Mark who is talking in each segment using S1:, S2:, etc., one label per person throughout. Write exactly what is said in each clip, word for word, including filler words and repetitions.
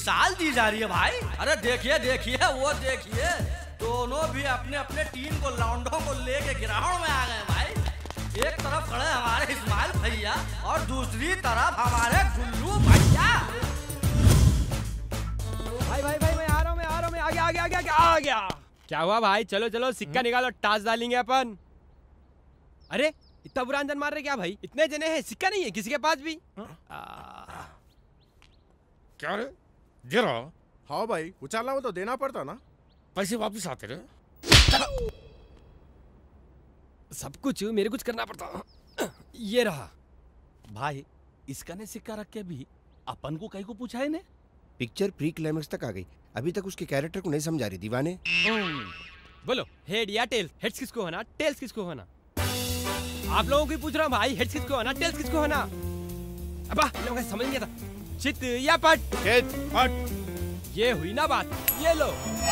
S1: मिसाल दी जा रही है भाई। अरे देखिए देखिए वो देखिए, दोनों भी अपने अपने टीम को लौंडों को लेके ग्राउंड में आ गए भाई। एक तरफ खड़े हमारे इस्माइल भैया और दूसरी तरफ हमारे गुल्लू भैया।
S2: भाई भाई भाई मैं आ रहा हूँ मैं आ रहा हूँ मैं आ गया आ गया आ गया आ गया। क्या हुआ भाई? चलो चलो सिक्का निकालो, टास डालेंगे अपन। अरे इतना बुरा अंजन मार रहे क्या भाई? इतने जने हैं, सिक्का नहीं है किसी के पास भी।
S3: क्या रे गिरा?
S4: हाँ भाई उछाला हो तो देना पड़ता ना,
S3: पैसे वापस आते रे।
S2: सब कुछ मेरे कुछ करना पड़ता। ये रहा
S5: भाई। इसका ने सिक्का रख के भी अपन को कहीं को पूछा है ने?
S6: पिक्चर प्री क्लाइमेक्स तक आ गई, अभी तक उसके कैरेक्टर को नहीं समझा रही दीवाने।
S2: बोलो हेड या टेल्स? हेड्स किसको होना, टेल्स किसको होना? आप लोगों को पूछ रहा हूँ भाई, हेड्स किसको होना, टेल्स किसको होना? अबा लोग समझ नहीं आता। चित या पट?
S6: चित पट।
S2: ये हुई ना बात, ये लो।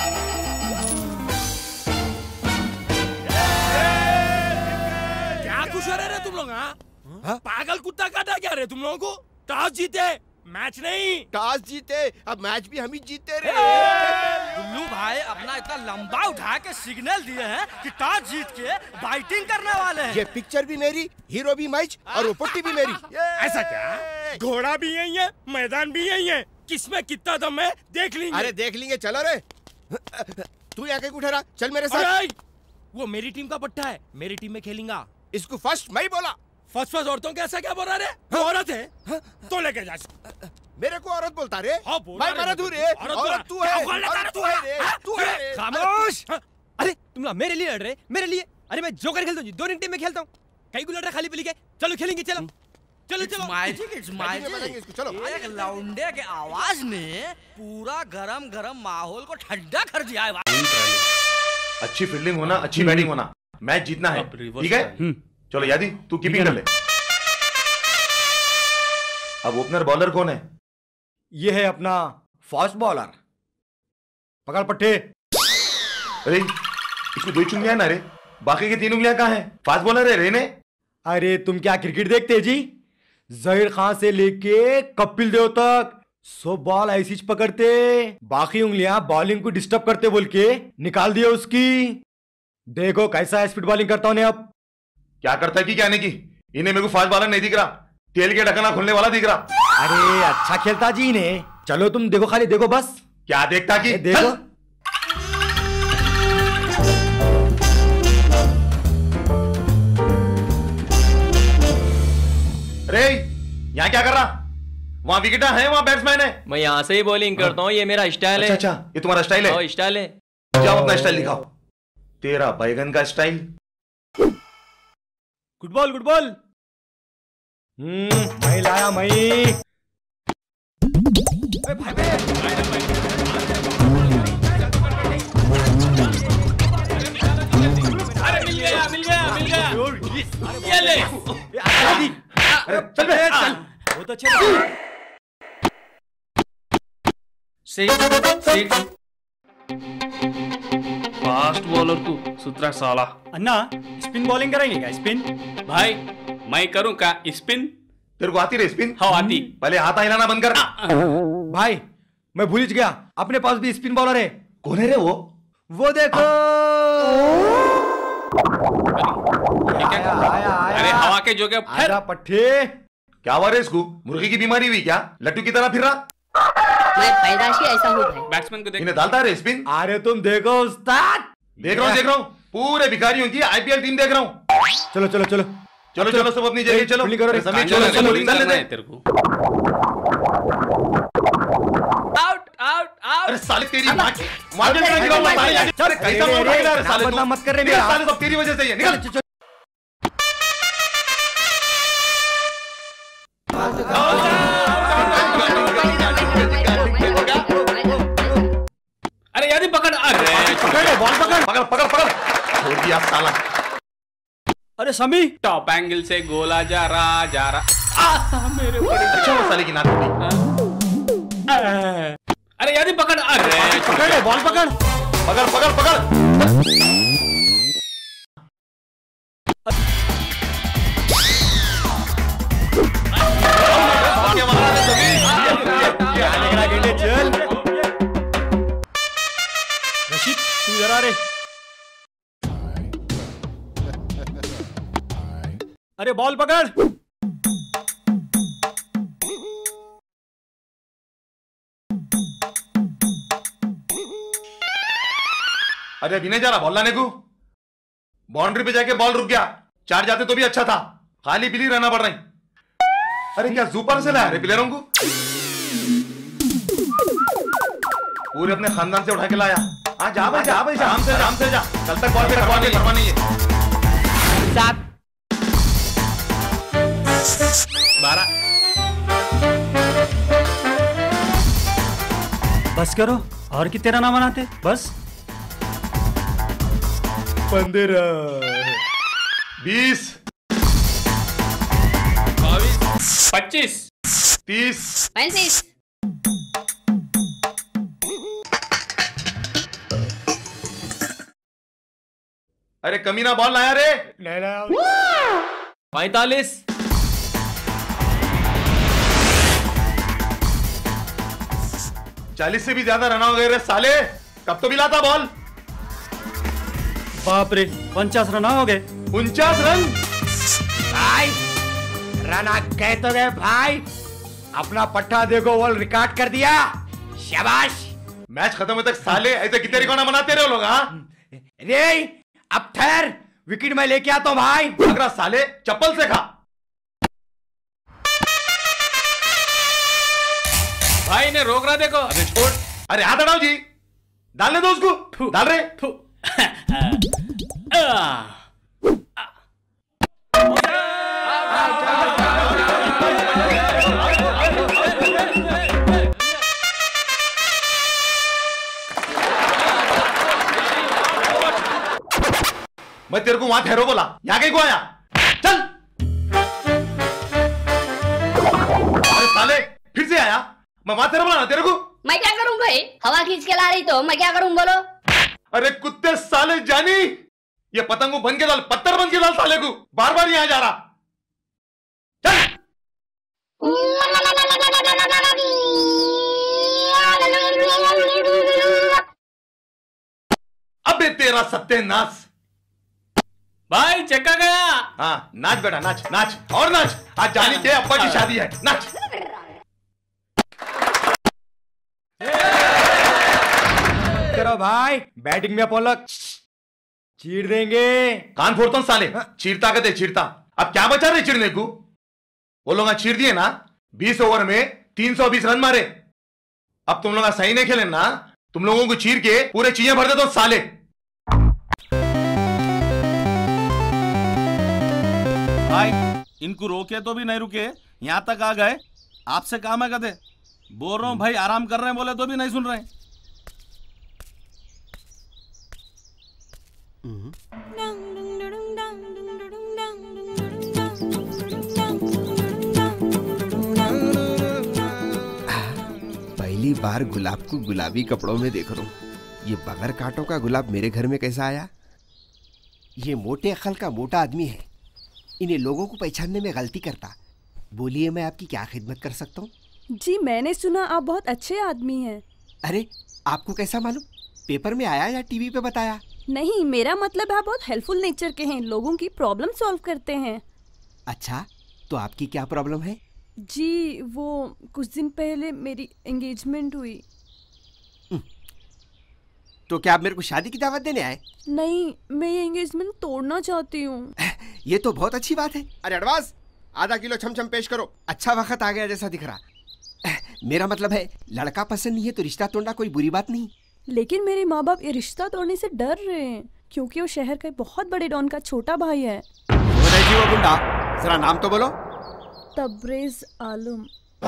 S3: क्या खुश हो रहे तुम लोग? हाँ पागल कुत्ता काटा क्या रे तुम लोगों को? टॉस जीते, मैच नहीं।
S6: टॉस जीते, अब मैच भी हम ही जीते रे।
S1: गुल्लू भाई अपना इतना लंबा उठा के सिग्नल दिए हैं कि टॉस जीत के बैटिंग करने वाले हैं।
S6: ये पिक्चर भी मेरी, हीरो भी मैच और वो पुट्टी भी मेरी।
S3: ऐसा क्या? घोड़ा भी यही है, मैदान भी यही है, किसमें कितना दम है देख लेंगे।
S6: अरे देख लेंगे, चलो रे। तू यहाँ कहीं उठा रहा, चल मेरे साथ।
S3: वो मेरी टीम का पट्टा है, मेरी टीम में खेलेगा।
S6: इसको फर्स्ट मैं ही बोला।
S3: फर्स्ट फर्स्ट औरतों के ऐसा क्या बोल रहा रे? हाँ? औरत है हाँ? तो लेके जा।
S6: मेरे को औरत बोलता रे?
S3: हाँ,
S6: मैं मर्द हूँ रे। औरत तू है, औरत तू है रे, तू है।
S2: खामोश। अरे तुम लोग मेरे लिए लड़ रहे, मेरे लिए? अरे मैं जोकर खेलता हूँ, दो टीम में खेलता हूँ। कई को लड़ रहा खाली पीली के। चलो खेलेंगे, चलो चलो चलो।
S1: Magic magic. चलो एक लौंडे के आवाज ने पूरा गरम गरम माहौल को ठंडा कर दिया है भाई।
S7: अच्छी फील्डिंग होना, अच्छी बैटिंग होना, मैच जीतना है, ठीक है? चलो यादी तू कीपिंग कर ले। अब ओपनर बॉलर कौन है?
S8: ये है अपना फास्ट बॉलर। पकड़ पट्टे।
S7: अरे इसको दो ही उंगलियां है ना रे, बाकी की तीन उंगलियां कहाँ हैं? फास्ट बॉलर है रे ने।
S8: अरे तुम क्या क्रिकेट देखते जी? जहीर खान से लेके कपिल देव तक सो बॉल ऐसी पकड़ते, बाकी उंगलियां बॉलिंग को डिस्टर्ब करते बोल के निकाल दिया उसकी। देखो कैसा स्पीड बॉलिंग करता हूं अब।
S7: क्या करता है कि क्या नहीं की? इन्हें मेरे को फास्ट बॉलर नहीं दिख रहा, तेल के ढकना खोलने वाला दिख रहा।
S8: अरे अच्छा खेलता जी ने। चलो तुम देखो, खाली देखो बस।
S7: क्या देखता कि?
S8: देखो
S7: अरे यहाँ क्या कर रहा? वहां विकेटा है, वहां बैट्समैन है।
S9: मैं यहाँ से ही बॉलिंग करता हूँ, ये मेरा स्टाइल है।
S7: अच्छा अच्छा, ये तुम्हारा स्टाइल है?
S9: स्टाइल है।
S7: जाओ अपना स्टाइल दिखाओ। तेरा बैगन का style.
S8: Good ball good ball. हम्म मैं लाया मैं।
S9: अरे मिल गया मिल गया मिल गया। ये ले।
S8: चल बे चल। बहुत अच्छे।
S9: फास्ट बॉलर को सुतरा साला।
S8: अन्ना स्पिन बॉलिंग करेंगे क्या? स्पिन
S9: भाई मैं करूं क्या स्पिन?
S7: तेरे को आती रे स्पिन?
S9: हाँ आती।
S7: पहले हाथ हिलाना बंद कर।
S8: भाई मैं भूल गया, अपने पास भी स्पिन बॉलर है।
S7: कौन है रे वो?
S8: वो देखो।
S9: आया, आया, आया। अरे हवा के जोगे
S8: आजा पट्टे।
S7: क्या हुआ रे इसको? मुर्गी की बीमारी हुई क्या? लट्टू की तरह फिर रहा?
S10: मैं पैदाशी ऐसा हूँ भाई।
S9: बैट्समैन को देख।
S7: इन्हें डालता है स्पिन।
S8: अरे तुम देखो उस्ताद।
S7: देख रहा हूँ देख रहा हूँ, पूरे भिखारियों की आईपीएल टीम देख रहा हूँ।
S8: चलो चलो चलो
S7: चलो चलो सब अपनी जगह चलो।
S8: करो
S7: समीर चलो चलो चल ले
S9: तेरे को।
S1: Out out out.
S7: अरे साले तेरी मां की मां के गिरा गिरा हुआ साले यार। चल कैसा मार रहा है साले तू?
S8: मत कर रहे
S7: साले सब तेरी वजह से ही है। निकल।
S9: अरे यादी पकड़। अरे
S7: पकड़ बॉल पकड़ पकड़ पकड़ पकड़ छोड़ दिया साला।
S9: अरे समी टॉप एंगल से गोला जा रहा जा रहा। मेरे
S7: अच्छा वो साले की नाक टूटी।
S9: अरे यादी पकड़। अरे
S8: पकड़ बॉल पकड़
S7: पकड़ पकड़ पकड़।
S8: चल
S5: शिट, तू इधर आ रे। अरे बॉल पकड़।
S7: अरे अभी नहीं जा रहा बॉल लाने को। बाउंड्री पे जाके बॉल रुक गया, चार जाते तो भी अच्छा था, खाली बिली रहना पड़ रही। अरे क्या सुपर से लाया रे प्लेयरों को, पूरे अपने खानदान से उठा के लाया। हाँ जा भाई जा भाई, शाम से शाम से जा, कल तक बॉल पे रखवा के करवा नहीं है।
S2: सात
S5: बारह। बस करो, और कितने रन बनाते बस।
S8: पंद्रह,
S7: बीस,
S9: बाईस, पच्चीस,
S7: तीस,
S10: पैंतीस,
S7: अरे कमीना बॉल लाया रे।
S8: नहीं लाया।
S9: पैतालीस,
S7: चालीस से भी ज्यादा रन हो गए रे साले, कब तो भी लाता बॉल।
S5: बाप रे, पचास रन हो गए।
S7: उनचास रन।
S8: भाई रन आ गए तो गए भाई, अपना पट्टा देखो, वर्ल्ड रिकॉर्ड कर दिया, शाबाश।
S7: मैच खत्म होने तक साले ऐसे कितने रिकॉर्ड बनाते रहे लोग। हाँ
S8: रे अब ठहर, विकेट मैं लेके आता हूं भाई।
S7: अगर साले चप्पल से खा।
S9: भाई ने रोक रहा देखो।
S7: अरे छोड़, अरे हाथ हटाओ जी, डालने दो उसको। डाल रहे
S9: थू।
S7: मैं तेरे को वहां ठहरो बोला, यहाँ कहीं को आया, चल। अरे साले फिर से आया, मैं वहां ठहरो बोला ना तेरे को।
S10: मैं क्या करूं भाई, हवा खींच के ला रही तो मैं क्या करूं बोलो।
S7: अरे कुत्ते साले जानी, ये पतंग को बन के डाल, पत्थर बन के डाल साले को, बार बार यहाँ जा रहा, चल। अबे तेरा सत्यानाश।
S9: भाई चक्का गया।
S7: हाँ नाच बेटा, नाच नाच और नाच, आज जानी के अब्बा की शादी है, नाच।
S8: करो भाई, बैटिंग में पलक चीर देंगे।
S7: कान फोड़ता हूं साले, चीरता कहते चीरता। अब क्या बचा रहे चिड़ने को, वो लोग चीर दिए ना, बीस ओवर में तीन सौ बीस रन मारे। अब तुम लोग सही नहीं खेले ना, तुम लोगों को चीर के पूरे चीजें भर देते हो साले।
S5: भाई इनको रोके तो भी नहीं रुके, यहाँ तक आ गए। आपसे काम है कहते, बोल रहा हूँ भाई आराम कर रहे हैं, बोले तो भी नहीं सुन रहे।
S6: पहली बार गुलाब को गुलाबी कपड़ों में देख रहा हूँ। ये बगैर कांटों का गुलाब मेरे घर में कैसा आया? ये मोटे अक्ल का मोटा आदमी है, इन्हें लोगों को पहचानने में गलती करता। बोलिए मैं आपकी क्या खिदमत कर सकता हूँ?
S11: जी मैंने सुना आप बहुत अच्छे आदमी हैं।
S6: अरे आपको कैसा मालूम? पेपर में आया या टीवी पे बताया?
S11: नहीं, मेरा मतलब है आप बहुत हेल्पफुल नेचर के हैं, लोगों की प्रॉब्लम सॉल्व करते हैं।
S6: अच्छा, तो आपकी क्या प्रॉब्लम है?
S11: जी वो कुछ दिन पहले मेरी एंगेजमेंट हुई।
S6: तो क्या आप मेरे को शादी की दावत देने आए?
S11: नहीं, मैं ये एंगेजमेंट तोड़ना चाहती हूँ।
S6: ये तो बहुत अच्छी बात है। अरे एडवांस आधा किलो छमछम पेश करो, अच्छा वक्त आ गया जैसा दिख रहा। मेरा मतलब है लड़का पसंद नहीं है तो रिश्ता तोड़ना कोई बुरी बात नहीं।
S11: लेकिन मेरे माँ बाप ये रिश्ता तोड़ने से डर रहे हैं, क्योंकि वो शहर का बहुत बड़े डॉन का छोटा भाई है।
S6: जी वो गुंडा, जरा नाम तो बोलो।
S11: तबरेज आलम।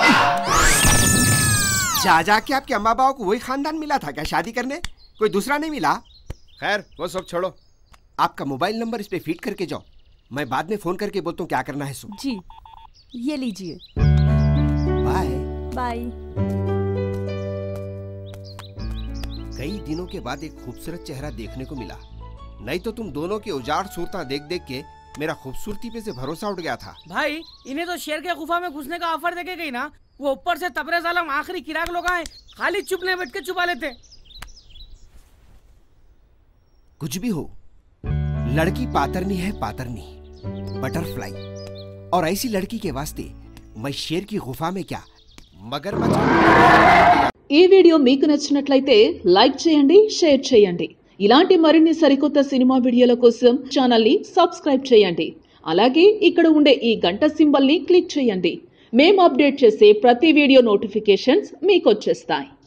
S6: जा जा के आपके अम्मा बाबा को वही खानदान मिला था क्या शादी करने? कोई दूसरा नहीं मिला? खैर वो सब छोड़ो, आपका मोबाइल नंबर इस पे फीड करके जाओ, मैं बाद में फोन करके बोलता हूँ क्या करना है। सो
S11: जी ये लीजिए।
S6: Bye
S11: bye.
S6: कई दिनों के बाद एक खूबसूरत चेहरा देखने को मिला, नहीं तो तुम दोनों की उजाड़ सूरता देख देख के मेरा खूबसूरती पे से भरोसा उठ गया था।
S12: भाई इन्हें तो शेर के गुफा में घुसने का ऑफर देके गई ना, वो ऊपर से तबरेज आलम आखिरी किराक लोग आए, खाली चुप नहीं बैठ के चुपा लेते।
S6: कुछ भी हो, लड़की पातरनी है पातरनी, बटरफ्लाई, और ऐसी लड़की के वास्ते मैं शेर की गुफा में क्या मगरमच्छ।
S13: ఈ వీడియో మీకు నచ్చినట్లయితే లైక్ చేయండి, షేర్ చేయండి. ఇలాంటి మరిన్ని సరికొత్త సినిమా వీడియోల కోసం ఛానల్ ని సబ్స్క్రైబ్ చేయండి. అలాగే ఇక్కడ ఉండే ఈ గంట సింబల్ ని క్లిక్ చేయండి. మేము అప్డేట్ చేసే ప్రతి వీడియో నోటిఫికేషన్స్ మీకు వచ్చేస్తాయి.